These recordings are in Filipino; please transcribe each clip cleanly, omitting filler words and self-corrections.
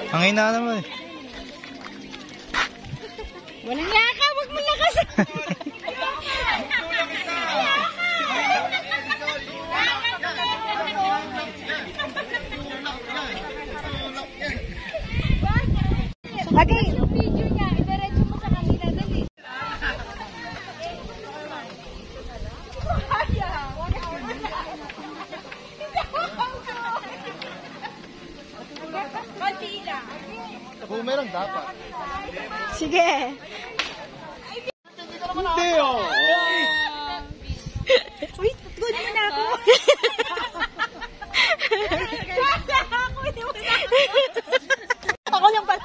Ang hina naman eh. Walang yaka, wag mo lakas. Okay. Yung video niya, idiretso mo sa kanila dali. Boomerang dapat. Sige. Hindi oh. Uy, good mo na ako. Ako lang pala.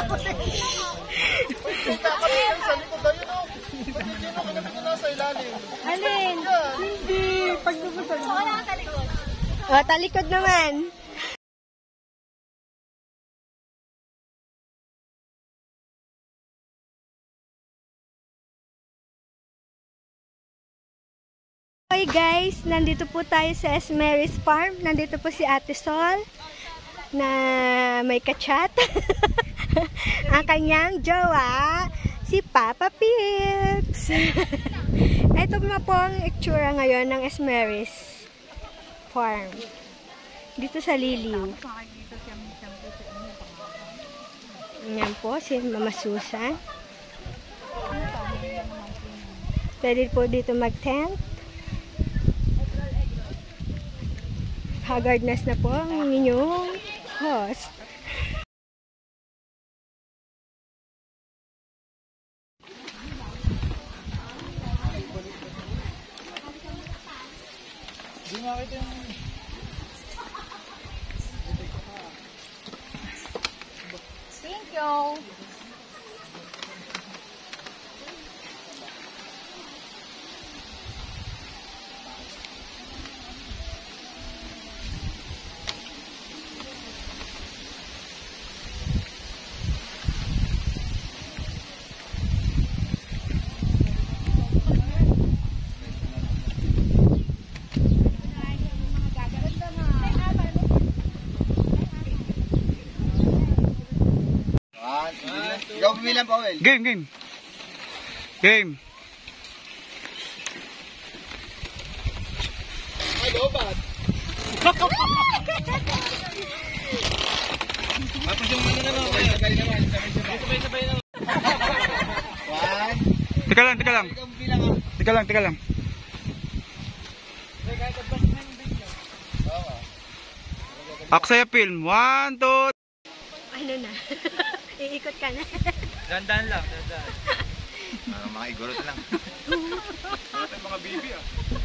Alin? Hindi. Pag nabutag. Wala ka talikod. O, talikod naman. Okay guys, nandito po tayo sa Esmeralda Farm. Nandito po si Ate Sol na may kachat. Ang kanyang jowa, si Papa Pips. Ito po ang itsura ngayon ng Esmeralda Farm. Dito sa Liliw. Yan po, si Mama Susan. Pwede po dito mag-tent. Haggardness na po ang inyong host. Thank you. Ikaw pumilang pa, Wel. Game, game. Game. Ay, lobat. Tapos yung ano naman. Sabay naman. Sabay naman. One. Teka lang, teka lang. Ikaw pumilang ah. Teka lang, teka lang. Aksaya film. 1, 2. Ano na? Iikot ka na. Dandan lang, dandan. Mga igorot lang. Mga bibi ah.